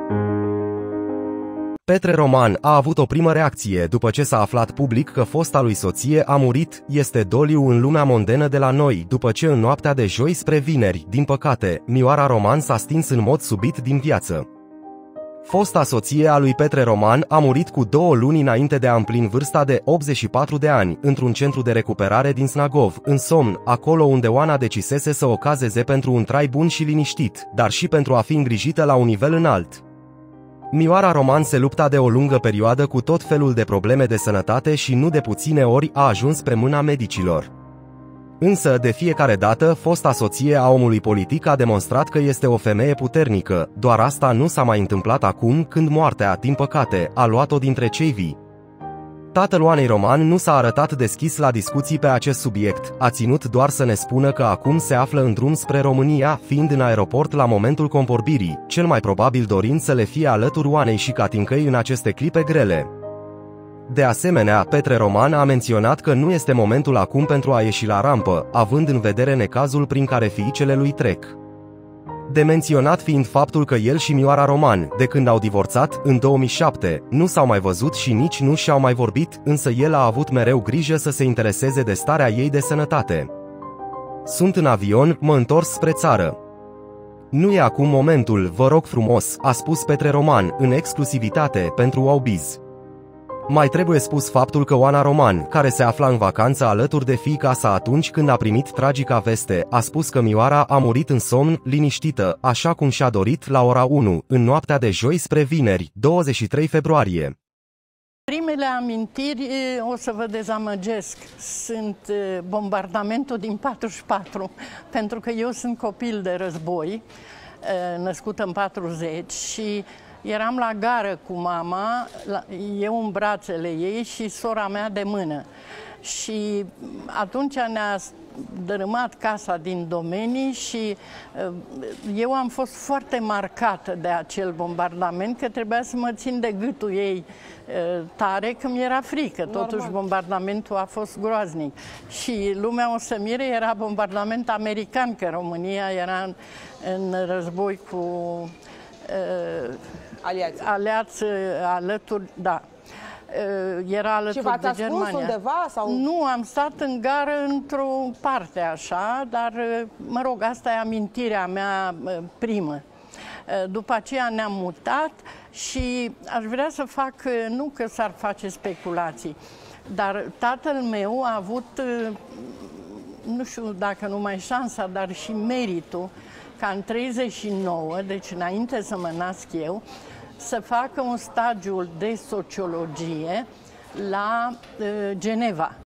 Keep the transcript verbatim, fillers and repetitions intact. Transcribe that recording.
Petre Roman a avut o primă reacție după ce s-a aflat public că fosta lui soție a murit. Este doliu în lumea mondenă de la noi, după ce în noaptea de joi spre vineri, din păcate, Mioara Roman s-a stins în mod subit din viață. Fosta soție a lui Petre Roman a murit cu două luni înainte de a împlini vârsta de optzeci și patru de ani, într-un centru de recuperare din Snagov, în somn, acolo unde Oana decisese să o cazeze pentru un trai bun și liniștit, dar și pentru a fi îngrijită la un nivel înalt. Mioara Roman se lupta de o lungă perioadă cu tot felul de probleme de sănătate și nu de puține ori a ajuns pe mâna medicilor. Însă, de fiecare dată, fosta soție a omului politic a demonstrat că este o femeie puternică, doar asta nu s-a mai întâmplat acum, când moartea, din păcate, a luat-o dintre cei vii. Tatăl Oanei Roman nu s-a arătat deschis la discuții pe acest subiect, a ținut doar să ne spună că acum se află în drum spre România, fiind în aeroport la momentul convorbirii, cel mai probabil dorind să le fie alături Oanei și Catincăi în aceste clipe grele. De asemenea, Petre Roman a menționat că nu este momentul acum pentru a ieși la rampă, având în vedere necazul prin care fiicele lui trec. De menționat fiind faptul că el și Mioara Roman, de când au divorțat, în două mii șapte, nu s-au mai văzut și nici nu și-au mai vorbit, însă el a avut mereu grijă să se intereseze de starea ei de sănătate. Sunt în avion, mă întors spre țară. Nu e acum momentul, vă rog frumos, a spus Petre Roman, în exclusivitate, pentru Wowbiz. Mai trebuie spus faptul că Oana Roman, care se afla în vacanță alături de fiica sa atunci când a primit tragica veste, a spus că Mioara a murit în somn, liniștită, așa cum și-a dorit, la ora unu, în noaptea de joi spre vineri, douăzeci și trei februarie. Primele amintiri, o să vă dezamăgesc, sunt bombardamentul din patruzeci și patru, pentru că eu sunt copil de război, născut în patruzeci și eram la gară cu mama, eu în brațele ei și sora mea de mână. Și atunci ne-a dărâmat casa din domenii și eu am fost foarte marcată de acel bombardament, că trebuia să mă țin de gâtul ei tare, că mi-era frică. Totuși, normal, bombardamentul a fost groaznic. Și lumea o să mire, era bombardament american, că România era în, în război cu uh, aliați. aliați alături, da. Era alături și de Germania. Undeva, sau? Nu, am stat în gară într-o parte așa, dar, mă rog, asta e amintirea mea primă. După aceea ne-am mutat și aș vrea să fac, nu că s-ar face speculații, dar tatăl meu a avut, nu știu dacă numai șansa, dar și meritul, ca în treizeci și nouă, deci înainte să mă nasc eu, să facă un stagiu de sociologie la uh, Geneva.